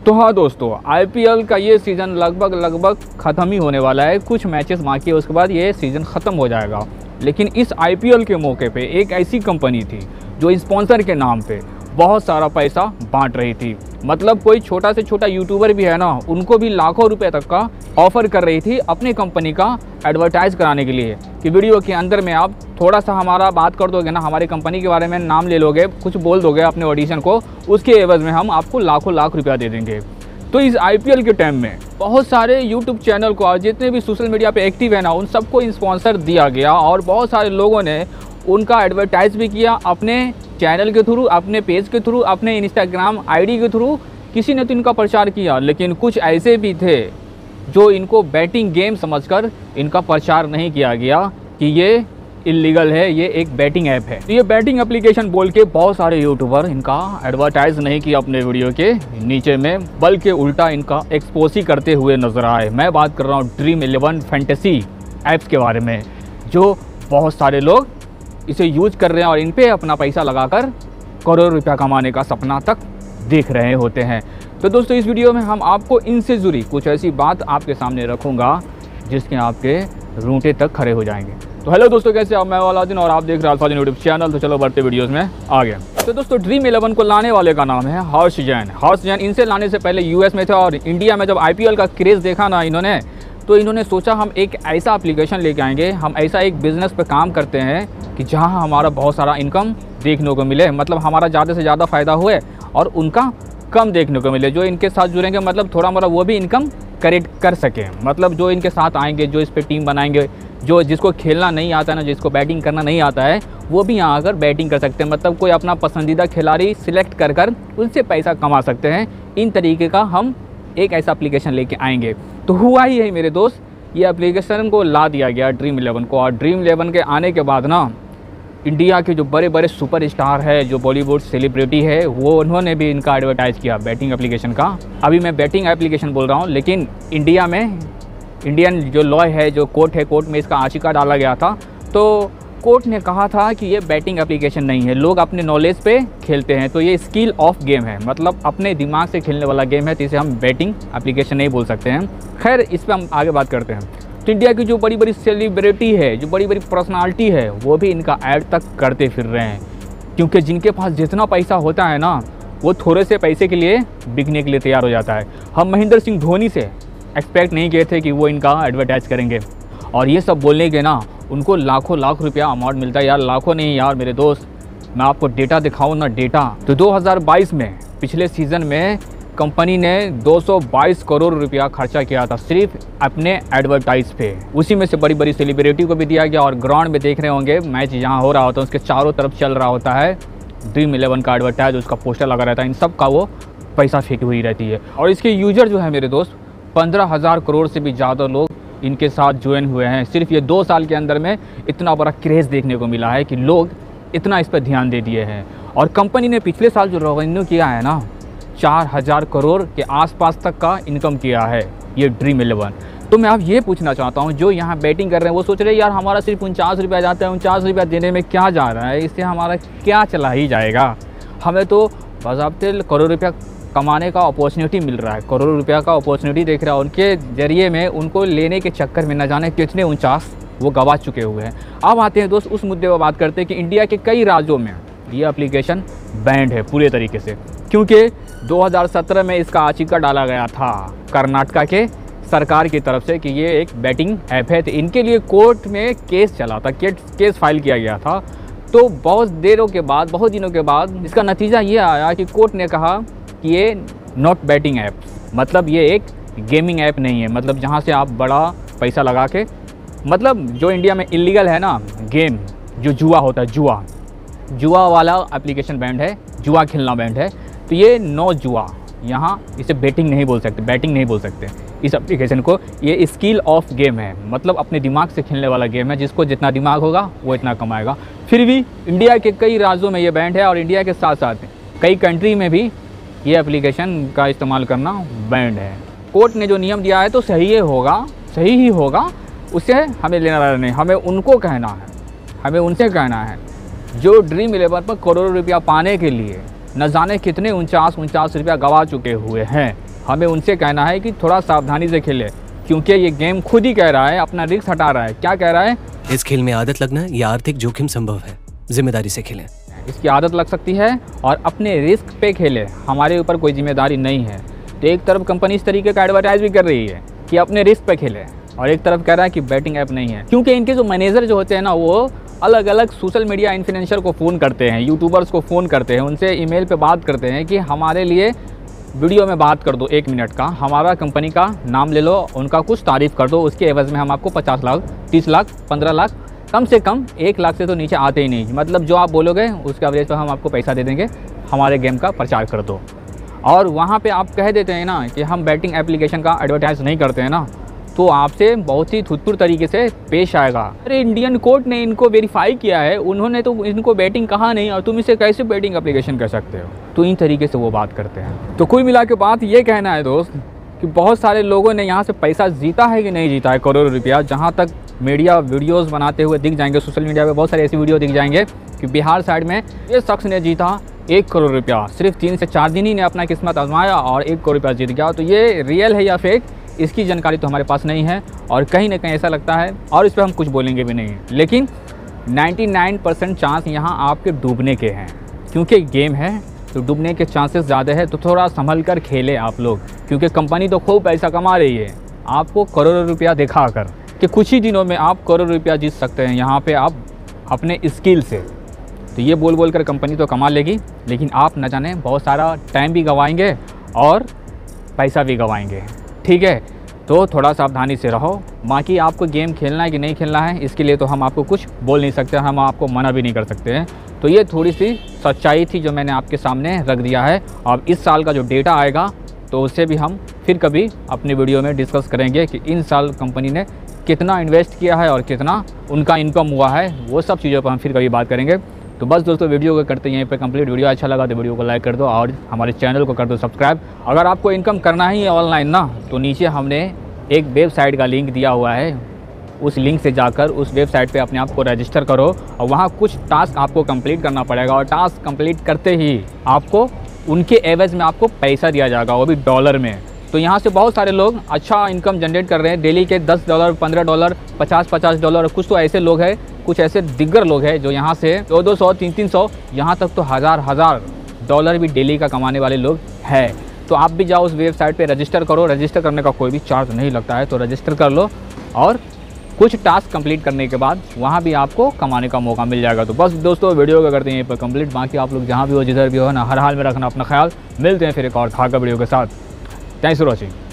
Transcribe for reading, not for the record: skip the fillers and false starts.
तो हाँ दोस्तों, आईपीएल का ये सीज़न लगभग ख़त्म ही होने वाला है। कुछ मैचेस बाकी है, उसके बाद ये सीज़न ख़त्म हो जाएगा। लेकिन इस आईपीएल के मौके पे एक ऐसी कंपनी थी जो स्पॉन्सर के नाम पे बहुत सारा पैसा बांट रही थी। मतलब कोई छोटा से छोटा यूट्यूबर भी है ना, उनको भी लाखों रुपए तक का ऑफ़र कर रही थी अपनी कंपनी का एडवर्टाइज़ कराने के लिए कि वीडियो के अंदर में आप थोड़ा सा हमारा बात कर दोगे ना, हमारी कंपनी के बारे में नाम ले लोगे, कुछ बोल दोगे अपने ऑडिशन को, उसके एवज़ में हम आपको लाखों लाख रुपया दे देंगे। तो इस आईपीएल के टाइम में बहुत सारे यूट्यूब चैनल को और जितने भी सोशल मीडिया पे एक्टिव है ना, उन सबको स्पॉन्सर दिया गया और बहुत सारे लोगों ने उनका एडवर्टाइज़ भी किया अपने चैनल के थ्रू, अपने पेज के थ्रू, अपने इंस्टाग्राम आईडी के थ्रू। किसी ने तो इनका प्रचार किया, लेकिन कुछ ऐसे भी थे जो इनको बैटिंग गेम समझकर इनका प्रचार नहीं किया गया कि ये इलीगल है, ये एक बैटिंग ऐप है। तो ये बैटिंग एप्लीकेशन बोल के बहुत सारे यूट्यूबर इनका एडवर्टाइज नहीं किया अपने वीडियो के नीचे में, बल्कि उल्टा इनका एक्सपोज ही करते हुए नजर आए। मैं बात कर रहा हूँ ड्रीम11 फैंटेसी ऐप्स के बारे में, जो बहुत सारे लोग इसे यूज कर रहे हैं और इन पे अपना पैसा लगाकर करोड़ रुपया कमाने का सपना तक देख रहे होते हैं। तो दोस्तों, इस वीडियो में हम आपको इनसे जुड़ी कुछ ऐसी बात आपके सामने रखूँगा जिसके आपके रूंटे तक खड़े हो जाएंगे। तो हेलो दोस्तों, कैसे आप? मैं अलाउद्दीन और आप देख रहे हैं अल्फाज़ीन यूट्यूब चैनल। तो चलो बढ़ते वीडियोस में आगे। तो दोस्तों, ड्रीम11 को लाने वाले का नाम है हर्ष जैन। इनसे लाने से पहले यूएस में थे और इंडिया में जब आईपीएल का क्रेज़ देखा ना इन्होंने, तो इन्होंने सोचा हम एक ऐसा एप्लीकेशन लेके आएंगे, हम ऐसा एक बिज़नेस पे काम करते हैं कि जहाँ हमारा बहुत सारा इनकम देखने को मिले, मतलब हमारा ज़्यादा से ज़्यादा फ़ायदा हुए और उनका कम देखने को मिले। जो इनके साथ जुड़ेंगे मतलब थोड़ा मोड़ा वो भी इनकम क्रिएट कर सकें, मतलब जो इनके साथ आएंगे, जो इस पर टीम बनाएंगे, जो जिसको खेलना नहीं आता ना, जिसको बैटिंग करना नहीं आता है, वो भी यहाँ आकर बैटिंग कर सकते हैं। मतलब कोई अपना पसंदीदा खिलाड़ी सिलेक्ट कर उनसे पैसा कमा सकते हैं। इन तरीके का हम एक ऐसा एप्लीकेशन लेके आएंगे। तो हुआ ही है मेरे दोस्त, ये एप्लीकेशन को ला दिया गया ड्रीम11 को। और ड्रीम11 के आने के बाद ना, इंडिया के जो बड़े बड़े सुपरस्टार है, जो बॉलीवुड सेलिब्रिटी है, वो उन्होंने भी इनका एडवर्टाइज़ किया बैटिंग एप्लीकेशन का। अभी मैं बैटिंग एप्लीकेशन बोल रहा हूँ, लेकिन इंडिया में इंडियन जो लॉ है, जो कोर्ट है, कोर्ट में इसका आशिका डाला गया था। तो कोर्ट ने कहा था कि ये बैटिंग एप्लीकेशन नहीं है, लोग अपने नॉलेज पे खेलते हैं, तो ये स्किल ऑफ गेम है, मतलब अपने दिमाग से खेलने वाला गेम है, तो इसे हम बैटिंग एप्लीकेशन नहीं बोल सकते हैं। खैर, इस पर हम आगे बात करते हैं। तो इंडिया की जो बड़ी बड़ी सेलिब्रिटी है, जो बड़ी बड़ी पर्सनालिटी है, वो भी इनका ऐड तक करते फिर रहे हैं, क्योंकि जिनके पास जितना पैसा होता है ना, वो थोड़े से पैसे के लिए बिकने के लिए तैयार हो जाता है। हम महेंद्र सिंह धोनी से एक्सपेक्ट नहीं किए थे कि वो इनका एडवर्टाइज़ करेंगे, और ये सब बोलने के ना उनको लाखों लाख रुपया अमाउंट मिलता है। यार लाखों नहीं यार मेरे दोस्त, मैं आपको डेटा दिखाऊँ ना, डेटा तो 2022 में पिछले सीज़न में कंपनी ने 222 करोड़ रुपया खर्चा किया था सिर्फ अपने एडवर्टाइज़ पे। उसी में से बड़ी बड़ी सेलिब्रिटी को भी दिया गया। और ग्राउंड में देख रहे होंगे, मैच जहाँ हो रहा होता है उसके चारों तरफ चल रहा होता है ड्रीम11 का एडवर्टाइज, उसका पोस्टर लगा रहता है, इन सब का वो पैसा फेंकी हुई रहती है। और इसके यूजर जो है मेरे दोस्त, 15,000 करोड़ से भी ज़्यादा लोग इनके साथ ज्वाइन हुए हैं। सिर्फ ये 2 साल के अंदर में इतना बड़ा क्रेज़ देखने को मिला है कि लोग इतना इस पर ध्यान दे दिए हैं। और कंपनी ने पिछले साल जो रेवेन्यू किया है ना, 4,000 करोड़ के आसपास तक का इनकम किया है ये ड्रीम11। तो मैं अब ये पूछना चाहता हूँ, जो यहाँ बैटिंग कर रहे हैं वो सोच रहे हैं यार हमारा सिर्फ 49 रुपया जाता है, 49 रुपया देने में क्या जा रहा है, इससे हमारा क्या चला ही जाएगा, हमें तो बाज़ाब्ते करोड़ रुपया कमाने का अपॉर्चुनिटी मिल रहा है, करोड़ रुपया का अपॉर्चुनिटी देख रहा है। उनके ज़रिए में उनको लेने के चक्कर में न जाने कितने 49 वो गवा चुके हुए हैं। अब आते हैं दोस्त उस मुद्दे पर बात करते हैं कि इंडिया के कई राज्यों में ये एप्लीकेशन बैंड है पूरे तरीके से, क्योंकि 2017 में इसका आशिका डाला गया था कर्नाटका के सरकार की तरफ से कि ये एक बैटिंग ऐप है। तो इनके लिए कोर्ट में केस चला था, केस फाइल किया गया था। तो बहुत दिनों के बाद इसका नतीजा ये आया कि कोर्ट ने कहा कि ये नॉट बैटिंग ऐप, मतलब ये एक गेमिंग ऐप नहीं है, मतलब जहाँ से आप बड़ा पैसा लगा के, मतलब जो इंडिया में इलीगल है ना गेम, जो जुआ होता है, जुआ वाला एप्लीकेशन बैंड है, जुआ खेलना बैंड है। तो ये नो जुआ, यहाँ इसे बैटिंग नहीं बोल सकते इस एप्लीकेशन को। ये स्किल ऑफ गेम है, मतलब अपने दिमाग से खेलने वाला गेम है, जिसको जितना दिमाग होगा वो इतना कमाएगा। फिर भी इंडिया के कई राज्यों में ये बैंड है और इंडिया के साथ साथ कई कंट्री में भी ये एप्लीकेशन का इस्तेमाल करना बैंड है। कोर्ट ने जो नियम दिया है तो सही ही होगा, उससे हमें लेना नहीं, हमें उनको कहना है, हमें उनसे कहना है जो ड्रीम11 पर करोड़ों रुपया पाने के लिए न जाने कितने 49 रुपया गवा चुके हुए हैं। हमें उनसे कहना है कि थोड़ा सावधानी से खेलें, क्योंकि ये गेम खुद ही कह रहा है, अपना रिस्क हटा रहा है। क्या कह रहा है? इस खेल में आदत लगना या आर्थिक जोखिम संभव है, जिम्मेदारी से खेलें। इसकी आदत लग सकती है और अपने रिस्क पे खेलें, हमारे ऊपर कोई जिम्मेदारी नहीं है। तो एक तरफ कंपनी इस तरीके का एडवर्टाइज भी कर रही है कि अपने रिस्क पे खेलें, और एक तरफ कह रहा है कि बैटिंग ऐप नहीं है। क्योंकि इनके जो मैनेजर जो होते हैं ना, वो अलग अलग सोशल मीडिया इन्फ्लुएंसर को फ़ोन करते हैं, यूट्यूबर्स को फ़ोन करते हैं, उनसे ईमेल पे बात करते हैं कि हमारे लिए वीडियो में बात कर दो 1 मिनट का, हमारा कंपनी का नाम ले लो, उनका कुछ तारीफ़ कर दो, उसके एवज़ में हम आपको 50 लाख, 30 लाख, 15 लाख, कम से कम 1 लाख से तो नीचे आते ही नहीं। मतलब जो आप बोलोगे उसके एवरेज पर हम आपको पैसा दे देंगे, हमारे गेम का प्रचार कर दो। और वहाँ पे आप कह देते हैं ना कि हम बैटिंग एप्लीकेशन का एडवर्टाइज़ नहीं करते हैं ना, तो आपसे बहुत ही थुतपुर तरीके से पेश आएगा। अरे इंडियन कोर्ट ने इनको वेरीफाई किया है, उन्होंने तो इनको बैटिंग कहा नहीं, और तुम इसे कैसे बैटिंग एप्लीकेशन कह सकते हो? तो इन तरीके से वो बात करते हैं। तो कुल मिला के बात ये कहना है दोस्त कि बहुत सारे लोगों ने यहाँ से पैसा जीता है कि नहीं जीता है, करोड़ों रुपया। जहाँ तक मीडिया वीडियोज़ बनाते हुए दिख जाएंगे, सोशल मीडिया पर बहुत सारे ऐसी वीडियो दिख जाएंगे कि बिहार साइड में ये शख्स ने जीता 1 करोड़ रुपया, सिर्फ 3 से 4 दिन ही ने अपना किस्मत आजमाया और 1 करोड़ रुपया जीत गया। तो ये रियल है या फेक, इसकी जानकारी तो हमारे पास नहीं है, और कहीं ना कहीं ऐसा लगता है, और इस पर हम कुछ बोलेंगे भी नहीं। लेकिन 99% चांस यहाँ आपके डूबने के हैं, क्योंकि गेम है तो डूबने के चांसेस ज़्यादा है। तो थोड़ा संभल कर खेलें आप लोग, क्योंकि कंपनी तो खूब पैसा कमा रही है आपको करोड़ों रुपया दिखा कर कि कुछ ही दिनों में आप करोड़ रुपया जीत सकते हैं यहाँ पे आप अपने स्किल से। तो ये बोल कर कंपनी तो कमा लेगी, लेकिन आप न जाने बहुत सारा टाइम भी गंवाएंगे और पैसा भी गंवाएंगे। ठीक है, तो थोड़ा सावधानी से रहो। बाकी आपको गेम खेलना है कि नहीं खेलना है, इसके लिए तो हम आपको कुछ बोल नहीं सकते, हम आपको मना भी नहीं कर सकते हैं। तो ये थोड़ी सी सच्चाई थी जो मैंने आपके सामने रख दिया है। अब इस साल का जो डेटा आएगा तो उससे भी हम फिर कभी अपनी वीडियो में डिस्कस करेंगे कि इन साल कंपनी ने कितना इन्वेस्ट किया है और कितना उनका इनकम हुआ है, वो सब चीज़ों पर हम फिर कभी बात करेंगे। तो बस दोस्तों, वीडियो को करते हैं यहीं पे कंप्लीट। वीडियो अच्छा लगा तो वीडियो को लाइक कर दो और हमारे चैनल को कर दो सब्सक्राइब। अगर आपको इनकम करना ही है ऑनलाइन ना, तो नीचे हमने एक वेबसाइट का लिंक दिया हुआ है, उस लिंक से जाकर उस वेबसाइट पे अपने आप को रजिस्टर करो, और वहाँ कुछ टास्क आपको कंप्लीट करना पड़ेगा, और टास्क कंप्लीट करते ही आपको उनके एवज में आपको पैसा दिया जाएगा, वो भी डॉलर में। तो यहाँ से बहुत सारे लोग अच्छा इनकम जनरेट कर रहे हैं डेली के $10, $15, $50 कुछ तो ऐसे लोग हैं, कुछ ऐसे दिग्गर लोग हैं जो यहाँ से 200, 300, यहाँ तक तो हज़ार डॉलर भी डेली का कमाने वाले लोग हैं। तो आप भी जाओ उस वेबसाइट पे रजिस्टर करो। रजिस्टर करने का कोई भी चार्ज नहीं लगता है, तो रजिस्टर कर लो, और कुछ टास्क कंप्लीट करने के बाद वहाँ भी आपको कमाने का मौका मिल जाएगा। तो बस दोस्तों, वीडियो का करते हैं यहीं पर कंप्लीट। बाकी आप लोग जहाँ भी हो, जिधर भी हो ना, हर हाल में रखना अपना ख्याल। मिलते हैं फिर एक और धागा वीडियो के साथ। Thanks for watching.